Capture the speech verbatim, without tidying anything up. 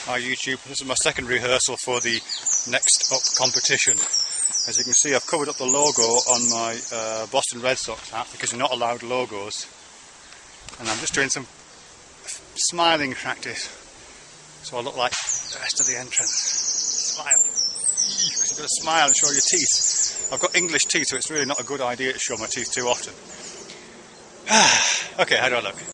Hi YouTube, this is my second rehearsal for the NextUp competition. As you can see, I've covered up the logo on my uh, Boston Red Sox hat because you're not allowed logos. And I'm just doing some smiling practice, so I look like the rest of the entrance. Smile. Because you've got to smile and show your teeth. I've got English teeth, so it's really not a good idea to show my teeth too often. Okay, how do I look?